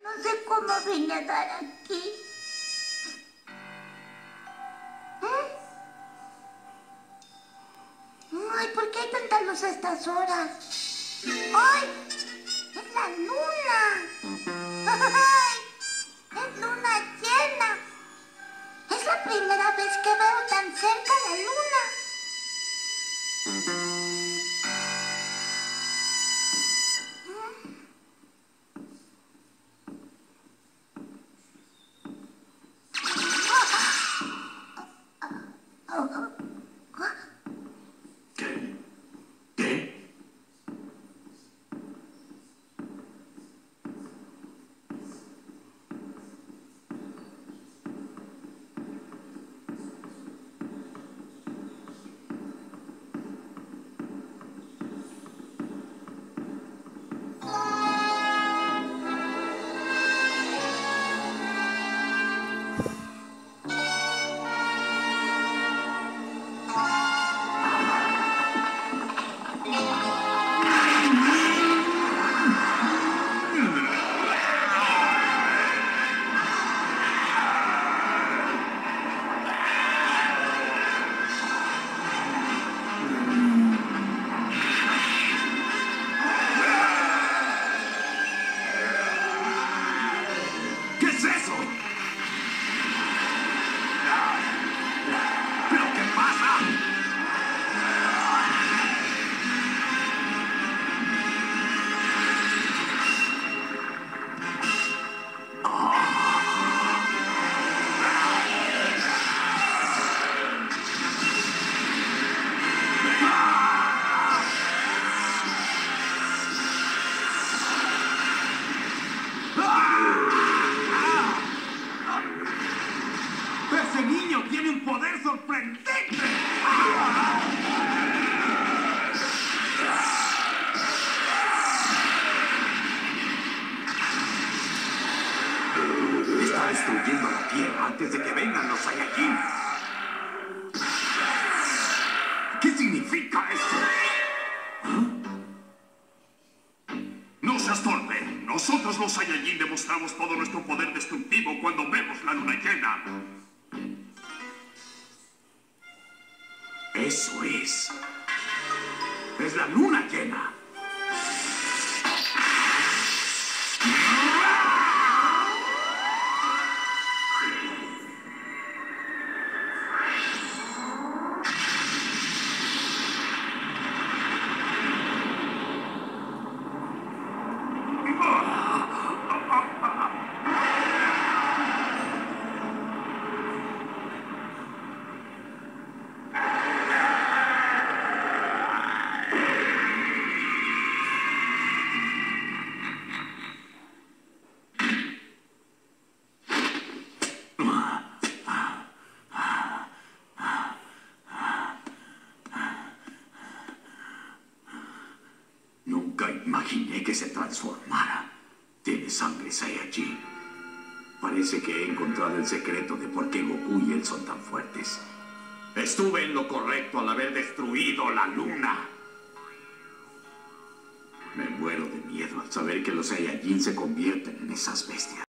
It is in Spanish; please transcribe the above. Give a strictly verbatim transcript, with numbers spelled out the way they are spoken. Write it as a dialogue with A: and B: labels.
A: No sé cómo vine a dar aquí. ¿Eh? Ay, ¿por qué hay tanta luz a estas horas? ¡Ay! ¡Es la luna! ¡Ay! ¡Es luna llena! Es la primera vez que veo tan cerca la luna.
B: ¿Qué? ¿Qué? ¿Qué es eso? ¿Pero qué pasa? ¡Ese niño tiene un poder sorprendente! Está destruyendo la Tierra antes de que vengan los Saiyajin. ¿Qué significa esto? No seas torpe. Nosotros los Saiyajin demostramos todo nuestro poder destructivo cuando vemos la luna llena. Eso es. Es la luna llena. Nunca imaginé que se transformara. Tiene sangre Saiyajin. Parece que he encontrado el secreto de por qué Goku y él son tan fuertes. Estuve en lo correcto al haber destruido la luna. Me muero de miedo al saber que los Saiyajin se convierten en esas bestias.